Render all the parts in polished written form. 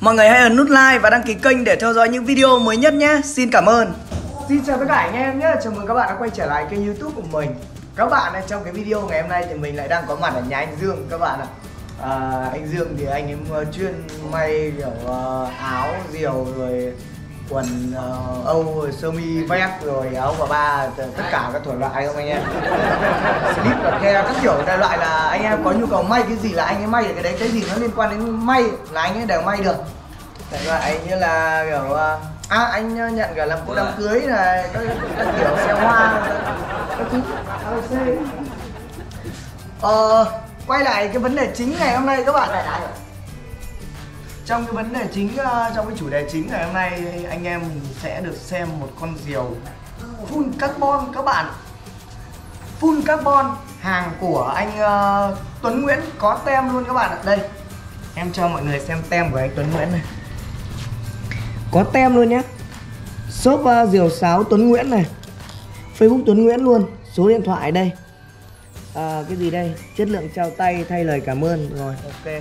Mọi người hãy ấn nút like và đăng ký kênh để theo dõi những video mới nhất nhé. Xin cảm ơn. Xin chào tất cả anh em nhé. Chào mừng các bạn đã quay trở lại kênh YouTube của mình. Các bạn trong cái video ngày hôm nay thì mình lại đang có mặt ở nhà anh Dương các bạn ạ. Anh Dương thì anh ấy chuyên may kiểu áo diều rồi quần âu rồi sơ mi vest rồi áo bà ba tất cả các thể loại không anh em. Slip và khe các kiểu đại loại là anh em có nhu cầu may cái gì là anh ấy may được cái đấy, cái gì nó liên quan đến may là anh ấy đều may được. Đại loại như là kiểu anh nhận cả làm cô đám cưới này, các kiểu xe hoa các thứ. Quay lại cái vấn đề chính ngày hôm nay các bạn. Trong cái vấn đề chính, trong cái chủ đề chính ngày hôm nay anh em sẽ được xem một con diều full carbon các bạn. Full carbon, hàng của anh Tuấn Nguyễn, có tem luôn các bạn ạ. Đây, em cho mọi người xem tem của anh Tuấn Nguyễn này. Có tem luôn nhé. Shop diều sáo Tuấn Nguyễn này, Facebook Tuấn Nguyễn luôn. Số điện thoại đây. Cái gì đây? Chất lượng trao tay, thay lời cảm ơn. Rồi, ok.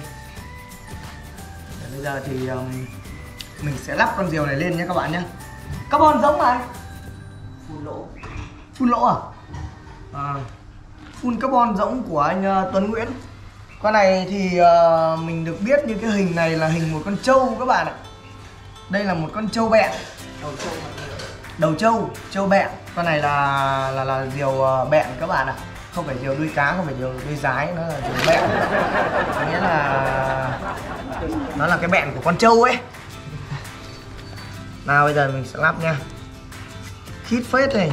Bây giờ thì mình sẽ lắp con diều này lên nhé các bạn nhé. Carbon giống này. Phun lỗ. Phun lỗ à? Phun carbon giống của anh Tuấn Nguyễn. Con này thì mình được biết như cái hình này là hình một con trâu các bạn ạ. Đây là một con trâu bẹn. Đầu trâu, trâu bẹn. Con này là diều bẹn các bạn ạ. Không phải diều đuôi cá, không phải diều đuôi dái, nó là diều bẹn. Có nghĩa là nó là cái bẹn của con trâu ấy. Nào bây giờ mình sẽ lắp nha. Khít phết này.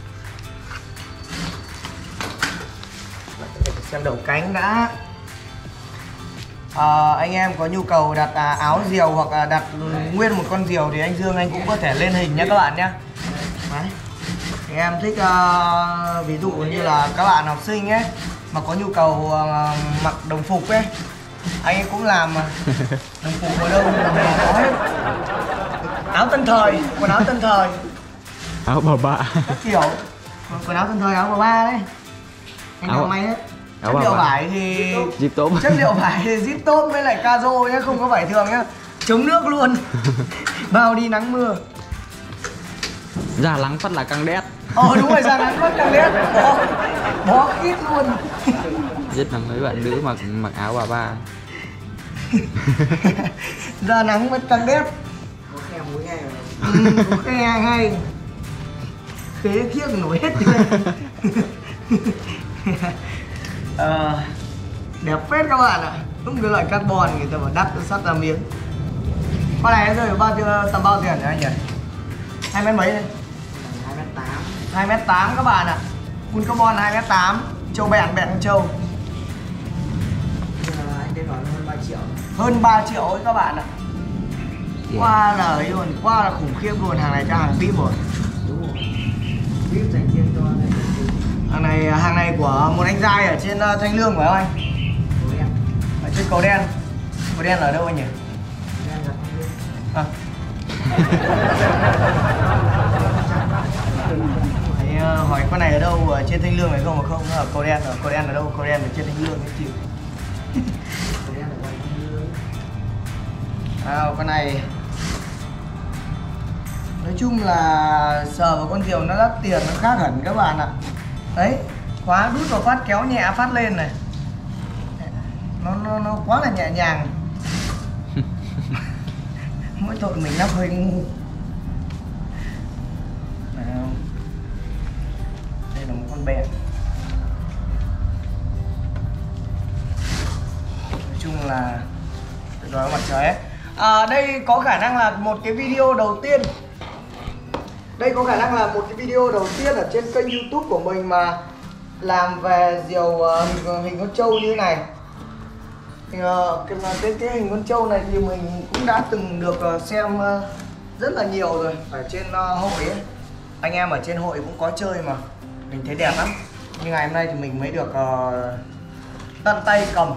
Xem đầu cánh đã. Anh em có nhu cầu đặt áo diều hoặc là đặt nguyên một con diều thì anh Dương anh cũng có thể lên hình nhé các bạn nhé. Đấy. Anh em thích ví dụ như là các bạn học sinh ấy mà có nhu cầu mặc đồng phục ấy, anh ấy cũng làm mà. Đồng phục ở đâu mà có hết. Áo tân thời, quần áo tân thời, áo bà ba các kiểu. Quần áo tân thời, áo bà ba đấy anh làm may hết. Chất liệu vải thì zip tốt. Chất liệu vải thì zip tốt với lại cazo nhé, không có vải thường nhá. Chống nước luôn. Bao đi nắng mưa. Ra nắng phát là căng đét. Đúng rồi, ra nắng phát căng đét. Bó khít luôn. Rất là mấy bạn nữ mặc áo bà ba. Ra nắng vẫn căng đét. Có khe mũi ngay rồi. Có khe ngay. Khế khiếc nổi hết đẹp phết các bạn ạ. Đúng cái loại carbon người ta bảo đắt sắt ra miếng. Con này rơi tầm bao tiền nhỉ anh nhỉ? 2 mét mấy đây? 2 mét 8 các bạn ạ. Full carbon 2 mét 8. Châu bẹn con châu. Anh đến nói hơn 3 triệu. Hơn 3 triệu ấy các bạn ạ. Qua là ấy luôn, qua là khủng khiếp luôn. Hàng này cho hàng VIP rồi. Đúng rồi. VIP dành riêng cho hàng này của một anh giai ở trên Thanh Lương phải không anh? Cầu đen. Ở trên cầu đen. Cầu đen ở đâu anh nhỉ? Đen là Thanh Lương. Hỏi con này ở đâu, ở trên Thanh Lương phải không? Mà không, ở cầu đen. Ở cầu đen ở đâu? Cầu đen ở trên Thanh Lương cái chịu. Cầu đen ở Thanh Lương. Con này nói chung là sờ vào con diều nó đắt tiền, nó khác hẳn các bạn ạ. Đấy, khóa đút vào phát kéo nhẹ phát lên này. Nó quá là nhẹ nhàng. Mỗi tội mình lắp hơi ngu. Đây là một con bẹn. Nói chung là tuyệt đối mặt trời ấy. Đây có khả năng là một cái video đầu tiên. Đây có khả năng là một cái video đầu tiên ở trên kênh YouTube của mình mà làm về diều hình con trâu như thế này. Cái hình con trâu này thì mình cũng đã từng được xem rất là nhiều rồi ở trên hội ấy. Anh em ở trên hội cũng có chơi mà mình thấy đẹp lắm. Nhưng ngày hôm nay thì mình mới được tận tay cầm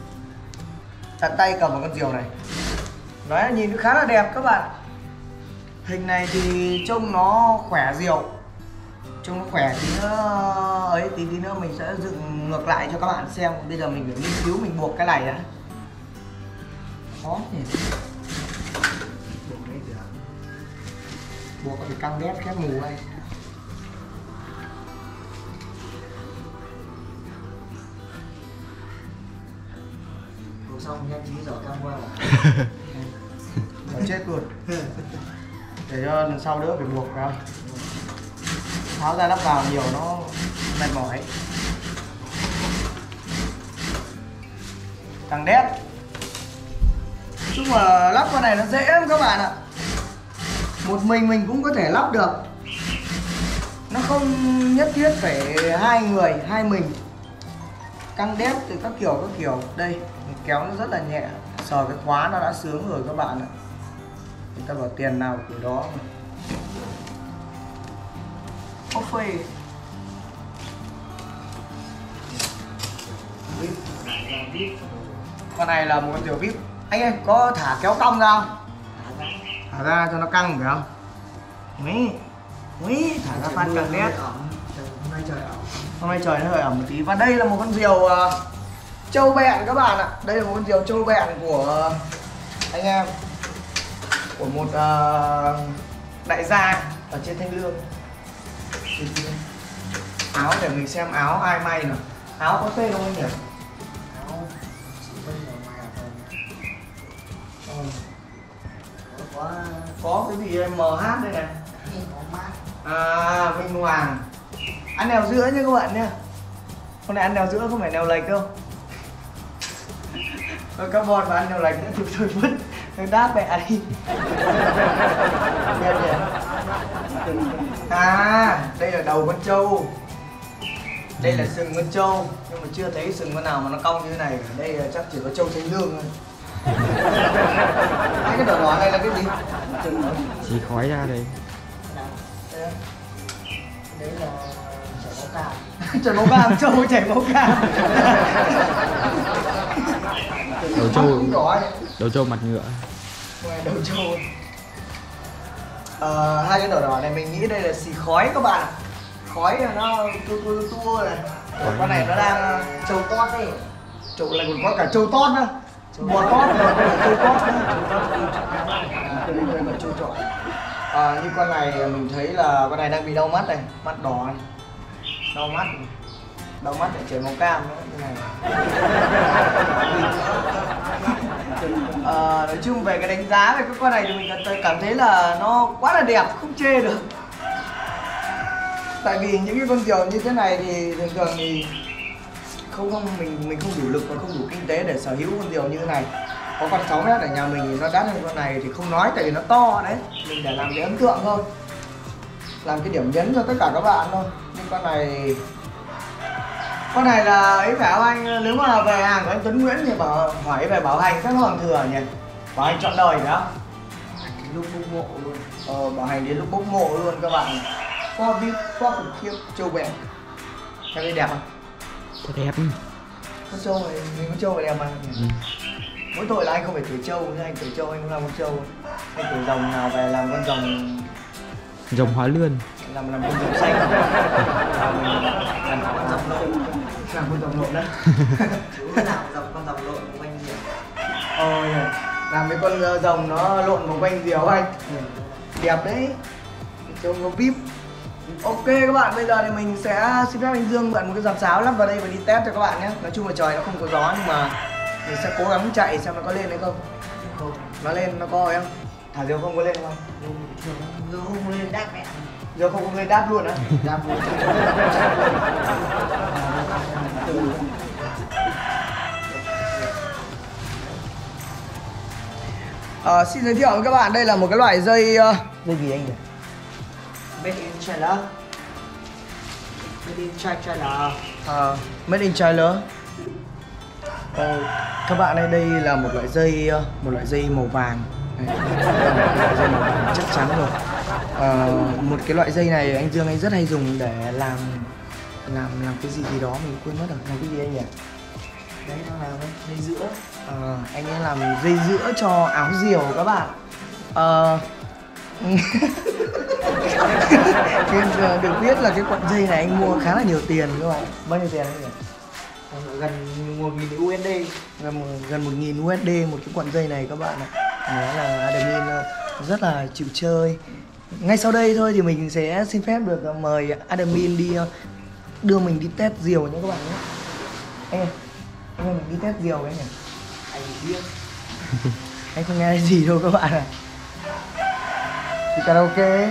vào con diều này. Nói là nhìn khá là đẹp các bạn. Hình này thì trông nó khỏe diều. Trông nó khỏe tí nữa ấy, tí nữa mình sẽ dựng ngược lại cho các bạn xem. Bây giờ mình phải nghiên cứu mình buộc cái này đã. Khó nhỉ. buộc phải căng đét khép mù này. Buộc xong nhanh trí giở căng qua là chết luôn. Để cho lần sau đỡ phải buộc vào. Tháo ra lắp vào nhiều nó mệt mỏi. Căng đét. Nói chung là lắp con này nó dễ lắm các bạn ạ. Một mình cũng có thể lắp được. Nó không nhất thiết phải hai người, hai mình. Căng đét từ các kiểu. Đây, kéo nó rất là nhẹ. Sờ cái khóa nó đã sướng rồi các bạn ạ. Người ta bảo tiền nào của đó mà. Phê. Con này là một con diều vip. Anh ơi, có thả kéo cong ra không? Thả ra cho nó căng phải không? Úi, thả ra phát căng đét. Hôm nay trời nó hơi ẩm một tí. Và đây là một con diều trâu bẹn các bạn ạ. Đây là một con diều trâu bẹn của anh em, của một đại gia ở trên Thanh Lương. Áo để mình xem áo ai may nào. Áo có tên không anh nhỉ? Áo chỉ bên ở ngoài có cái gì MH đây này. À, Minh Hoàng. Ăn nèo giữa nha các bạn nha. Hôm nay ăn nèo giữa không phải nèo lệch đâu. Carbon mà ăn nèo lệch nữa thì thôi vứt. Tôi đáp mẹ đi. À, đây là đầu con trâu. Đây là sừng con trâu. Nhưng mà chưa thấy sừng con nào mà nó cong như thế này. Đây là chắc chỉ có trâu Thanh Lương thôi. Hai cái đỏ đỏ này là cái gì? Chỉ khói ra đây. Đấy là chảy máu cam. Chảy máu cam, trâu chảy máu cam. Đầu trâu mặt ngựa. Đầu trâu. Hai cái đỏ đỏ này mình nghĩ đây là xì khói các bạn. Khói là nó tua này. Con này nó đang trâu tót đấy. Trâu lại còn có cả trâu tót nữa. Bò tót rồi, trâu tót nữa. Đây là trâu trọi. Như con này mình thấy là con này đang bị đau mắt này, mắt đỏ này. Đau mắt để chảy máu cam nữa như này. Nói chung về cái đánh giá về cái con này thì mình cảm thấy là nó quá là đẹp, không chê được. Tại vì những cái con diều như thế này thì thường thường thì mình không đủ lực và không đủ kinh tế để sở hữu con diều như thế này. Có con 6 mét ở nhà mình thì nó đắt hơn con này thì không nói, tại vì nó to đấy. Mình để làm cái ấn tượng thôi, làm cái điểm nhấn cho tất cả các bạn thôi. Nhưng con này là ấy phải không anh? Nếu mà về hàng của anh Tuấn Nguyễn thì hỏi về bảo hành các hoàng thừa nhỉ? Bảo hành trọn đời phải không? Lúc bốc mộ luôn. Bảo hành đến lúc bốc mộ luôn các bạn. Qua vip, qua khủng khiếp, trâu bẹn. Em thấy đẹp không? Đẹp. Con trâu này, mình con trâu này đẹp mà. Mỗi tội là anh không phải tuổi trâu, nhưng anh tuổi trâu anh cũng làm con trâu. Anh tuổi rồng nào về làm con rồng. Rồng Hóa Lươn. Làm con rồng xanh. Làm con rồng lộn. Làm con rồng lộn đấy. Chú làm con rồng lộn một quanh diều. Làm cái con rồng nó lộn một quanh diều anh. Đẹp đấy. Trông nó vip. Ok các bạn, bây giờ thì mình sẽ xin phép anh Dương mượn một cái dàn sáo lắp vào đây và đi test cho các bạn nhé. Nói chung là trời nó không có gió nhưng mà mình sẽ cố gắng chạy xem nó có lên hay không. Nó lên, nó có em. Thả diều không có lên không? Diều không lên đáp mẹ. Diều không lên đáp luôn á? Đáp luôn. Xin giới thiệu với các bạn, đây là một cái loại dây dây gì anh nhỉ? Made in China. Made in China. Made in China. Các bạn ơi, đây là một loại dây màu vàng. Dây màu vàng chắc chắn rồi. Một cái loại dây này anh Dương anh rất hay dùng để làm cái gì đó mình quên mất rồi. Làm cái gì anh nhỉ? Đấy, nó làm dây giữa. Anh ấy làm dây giữa cho áo diều các bạn. Được biết là cái cuộn dây này anh mua khá là nhiều tiền các bạn. Bao nhiêu tiền anh nhỉ? Gần 1.000 USD. Gần 1.000 USD một cái cuộn dây này các bạn ạ. Nó là admin rất là chịu chơi. Ngay sau đây thôi thì mình sẽ xin phép được mời admin đi đưa mình đi test diều nha các bạn nhé. Anh ơi, mình đi test diều cái nhỉ? Anh điếc. Anh không nghe gì đâu các bạn ạ. Đi karaoke.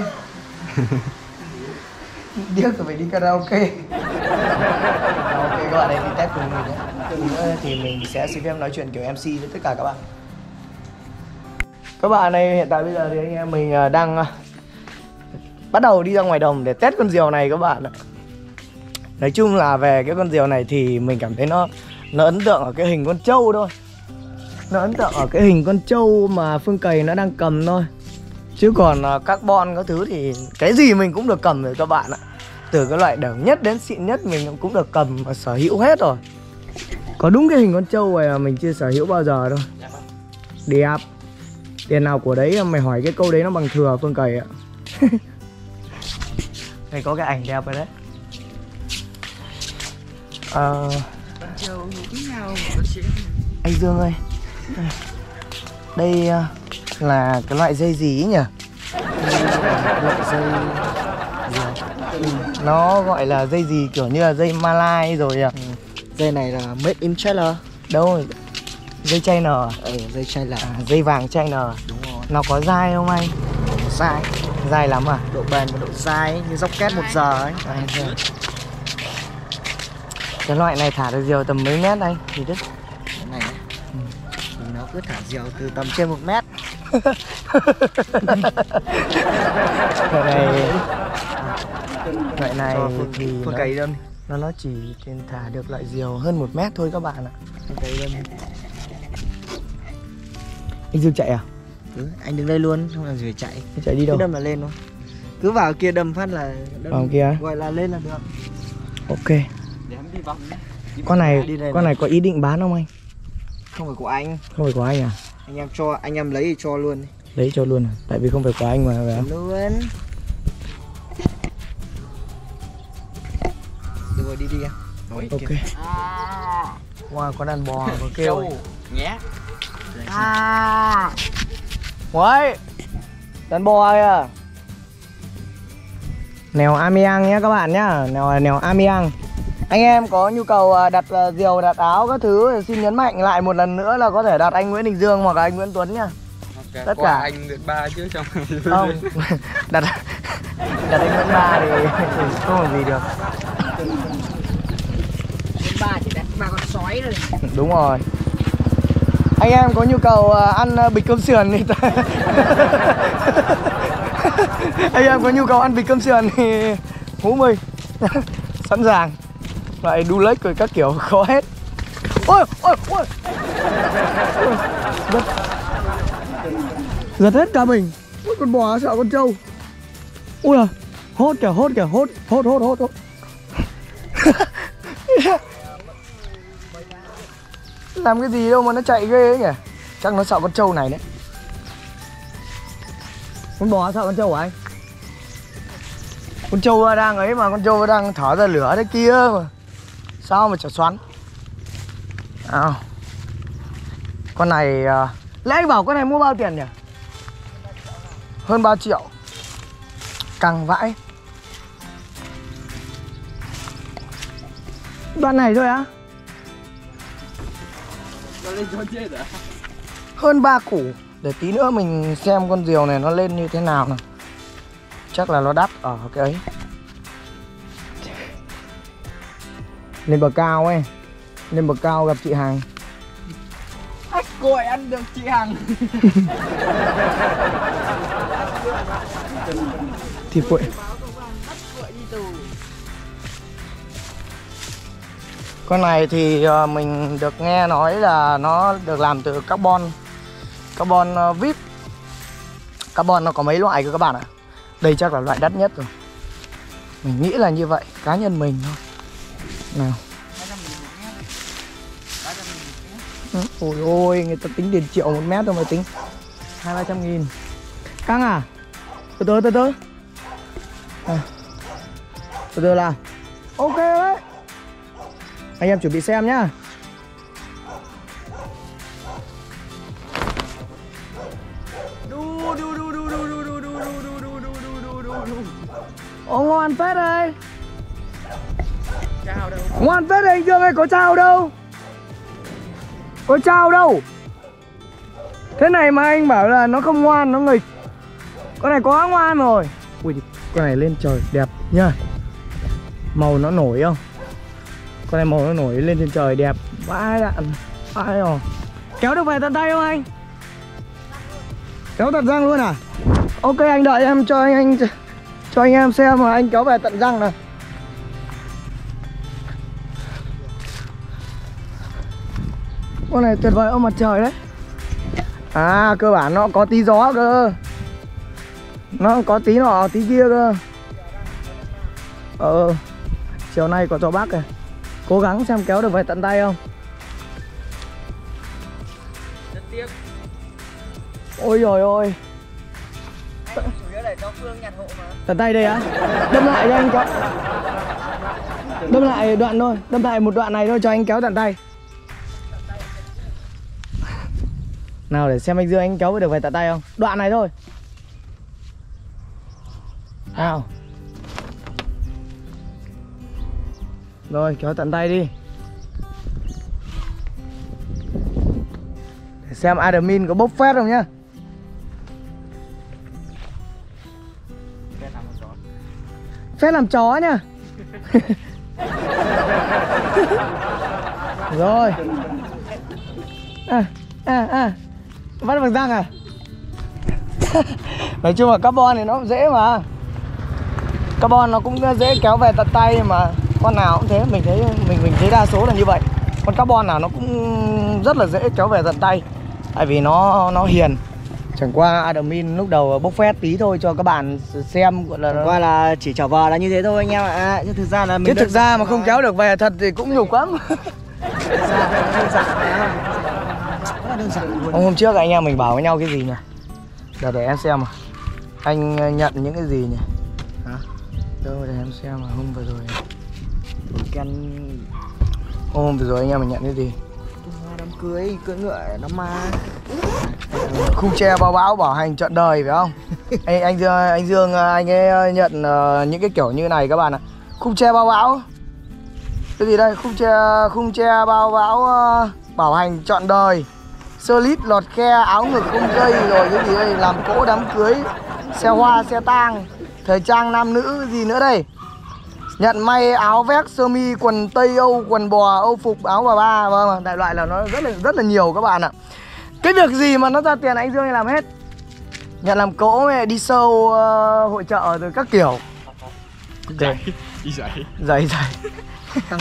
Điếc rồi phải đi karaoke. Ok các bạn, đây đi test cùng mình nhé. Nữa thì mình sẽ xin phép nói chuyện kiểu MC với tất cả các bạn. Các bạn ơi, hiện tại bây giờ thì anh em mình đang bắt đầu đi ra ngoài đồng để test con diều này các bạn ạ. Nói chung là về cái con diều này thì mình cảm thấy nó ấn tượng ở cái hình con trâu thôi. Nó ấn tượng ở cái hình con trâu mà Phương Cày nó đang cầm thôi. Chứ còn carbon các thứ thì cái gì mình cũng được cầm rồi các bạn ạ. Từ cái loại đểu nhất đến xịn nhất mình cũng được cầm và sở hữu hết rồi. Có đúng cái hình con trâu này mà mình chưa sở hữu bao giờ đâu. Đẹp. Tiền nào của đấy mày hỏi cái câu đấy nó bằng thừa Phương Cày ạ. Này có cái ảnh đẹp rồi đấy. Anh Dương ơi, đây là cái loại dây gì nhỉ? Loại dây nó gọi là dây gì, kiểu như là dây Malai rồi à. Dây này là made in China. Đâu rồi? Dây China. Dây China. Dây vàng China. Đúng rồi. Nó có dai không anh? Dai. Dai lắm à? Độ bền và độ dai ấy, như dốc két 1 giờ ấy. Cái loại này thả được diều tầm mấy mét anh? Thì đứt. Cái này thì nó cứ thả diều từ tầm trên 1 mét. Loại này thì Phương Cày đâm. Nó chỉ thả được loại diều hơn 1 mét thôi các bạn ạ. Phương Cày đâm. Anh Dương chạy à? Anh đứng đây luôn, không làm gì phải chạy. Anh chạy đi đâu? Cứ đâm là lên thôi. Cứ vào kia đâm phát là đâm. Vào kia. Gọi là lên là được. Ok. Con này có ý định bán không anh? Không phải của anh. Không phải của anh à? Anh em lấy thì cho luôn. Lấy cho luôn à? Tại vì không phải của anh mà phải không? Luôn. Được rồi, đi em. Rồi, ok. Wow, con đàn bò có kêu nhé. Uầy, đàn bò kìa. Nèo Amiang nhé các bạn nhá. Nèo Amiang. Anh em có nhu cầu đặt diều, đặt áo các thứ thì xin nhấn mạnh lại một lần nữa là có thể đặt anh Nguyễn Đình Dương hoặc là anh Nguyễn Tuấn nhá. Okay, tất cả anh được 3 chứ trong không đặt anh Nguyễn 3 thì không làm gì được. 3 chỉ đặt 3 con sói thôi. Đúng rồi. Anh em có nhu cầu ăn bịch cơm sườn thì anh em có nhu cầu ăn bịch cơm sườn thì hú mình sẵn sàng. Lại đu lếch rồi các kiểu khó hết. Ôi ôi ôi. Giật hết cả mình. Ôi, con bò sợ con trâu. Ui à, hốt kìa, hốt. Làm cái gì đâu mà nó chạy ghê ấy nhỉ. Chắc nó sợ con trâu này đấy. Con bò sợ con trâu hả anh? Con trâu đang ấy mà, con trâu đang thở ra lửa đấy kia mà. Sao mà chả xoắn. Con này lẽ anh bảo con này mua bao tiền nhỉ? Hơn 3 triệu. Căng vãi. Đoạn này thôi á? Hơn 3 củ. Để tí nữa mình xem con diều này nó lên như thế nào nào. Chắc là nó đắt ở cái ấy. Lên bờ cao ấy. Lên bờ cao gặp chị Hằng. Ách gọi ăn được chị Hằng. Thịt quậy. Con này thì mình được nghe nói là nó được làm từ carbon VIP. Carbon nó có mấy loại cơ các bạn ạ. Đây chắc là loại đắt nhất rồi. Mình nghĩ là như vậy, cá nhân mình thôi. Nào. Ôi ôi, người ta tính tiền triệu 1 mét thôi mà tính 200-300 nghìn. Căng à? Từ từ Từ từ làm. Ok đấy. Anh em chuẩn bị xem nhá. Ồ ngoan phết đây. Ngoan phết đây anh Dương ơi, có trao đâu. Có trao đâu. Thế này mà anh bảo là nó không ngoan, nó nghịch. Con này quá ngoan rồi. Ui, con này lên trời đẹp nhá. Màu nó nổi không? Con này màu nó nổi lên trên trời đẹp. Vãi đạn. Vãi rồi. Kéo được về tận tay không anh? Kéo tận răng luôn à? Ok anh đợi em cho anh em xem mà anh kéo về tận răng này. Con này tuyệt vời ông mặt trời đấy. À cơ bản nó có tí gió cơ. Nó có tí nọ tí kia cơ. Chiều nay có gió Bắc này. Cố gắng xem kéo được về tận tay không. Rất tiếc. Ôi rồi ôi. Anh chủ yếu để cho Phương nhặt hộ mà. Tận tay đây á? Đâm lại cho anh kéo. Đâm lại đoạn thôi. Đâm lại một đoạn này thôi cho anh kéo tận tay. Nào để xem anh Dương anh kéo được về tận tay không? Đoạn này thôi. Nào. Rồi kéo tận tay đi. Để xem admin có bốc phét không nhá. Phét làm chó nhá. Rồi. Bắt bằng răng à? Nói chung là carbon thì nó cũng dễ mà. Carbon nó cũng dễ kéo về tận tay mà con nào cũng thế, mình thấy đa số là như vậy. Con carbon nào nó cũng rất là dễ kéo về tận tay. Tại vì nó hiền. Chẳng qua admin lúc đầu bốc phét tí thôi cho các bạn xem gọi là Chẳng qua là chỉ chảo vờ là như thế thôi anh em ạ. Chứ thực ra là mình thực ra mà không kéo được về thật thì cũng nhục lắm. Hôm trước anh em mình bảo với nhau cái gì nhỉ? Để em xem mà. Anh nhận những cái gì nhỉ? Hả? Đâu để em xem mà hôm vừa rồi. Hôm vừa rồi anh em mình nhận cái gì? Đám cưới, cưỡi ngựa, đám ma. Khung tre bao bão bảo hành trọn đời phải không? anh Dương anh ấy nhận những cái kiểu như này các bạn ạ. Khung tre bao bão. Cái gì đây? Khung tre bao bão bảo hành trọn đời. Sơ lít lọt khe, áo ngực không dây, rồi cái gì đây? Làm cỗ đám cưới, xe hoa, xe tang, thời trang nam nữ, gì nữa đây? Nhận may áo vest, sơ mi, quần tây Âu, quần bò, Âu phục, áo bà ba. Vâng, đại loại là nó rất là nhiều các bạn ạ. Cái việc gì mà nó ra tiền anh Dương này làm hết. Nhận làm cỗ, đi show, hội chợ rồi các kiểu. Đi Giày. Tăng.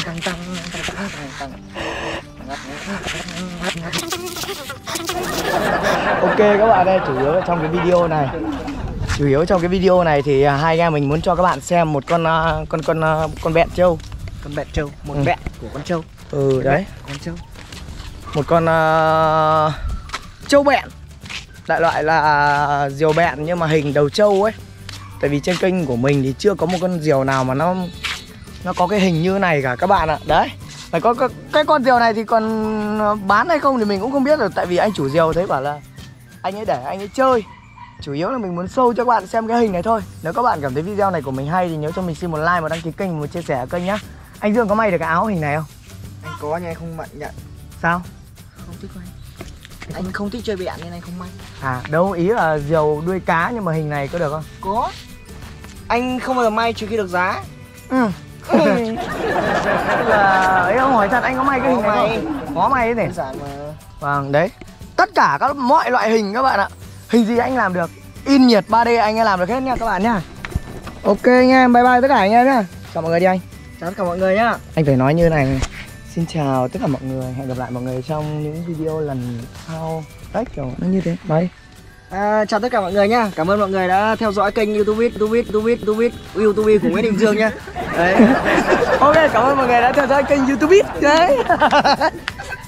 Ok các bạn ơi, chủ yếu trong cái video này thì hai anh em mình muốn cho các bạn xem một con bẹn trâu. Con bẹn trâu, một bẹn của con trâu. Đấy, con trâu. một con trâu bẹn. Đại loại là diều bẹn nhưng mà hình đầu trâu ấy. Tại vì trên kênh của mình thì chưa có một con diều nào mà nó có cái hình như này cả các bạn ạ. Đấy. Phải có cái con diều này thì còn bán hay không thì mình cũng không biết được. Tại vì anh chủ diều thấy bảo là anh ấy để anh ấy chơi. Chủ yếu là mình muốn show cho các bạn xem cái hình này thôi. Nếu các bạn cảm thấy video này của mình hay thì nhớ cho mình xin một like, một đăng ký kênh, một chia sẻ ở kênh nhá. Anh Dương có may được cái áo hình này không? Anh có nhưng anh không nhận. Sao? Không thích may. Anh không thích chơi bẹn nên anh không may. À đâu, ý là diều đuôi cá nhưng mà hình này có được không? Có. Anh không bao giờ may trừ khi được giá. Là ấy ông hỏi thật, anh có may cái hình này không? Có may đấy Mà. Vâng đấy. Tất cả các mọi loại hình các bạn ạ. Hình gì anh làm được. In nhiệt 3D anh ấy làm được hết nha các bạn nhá. Ok anh em, bye bye tất cả anh em nhá. Chào mọi người đi anh. Chào tất cả mọi người nhá. Anh phải nói như này. Xin chào tất cả mọi người, hẹn gặp lại mọi người trong những video lần sau. Đấy kiểu nó như thế. Bye. Chào tất cả mọi người nhá. Cảm ơn mọi người đã theo dõi kênh YouTube của Nguyễn Đình Dương nhá. Đấy. Ok, cảm ơn mọi người đã theo dõi kênh YouTube. Đấy.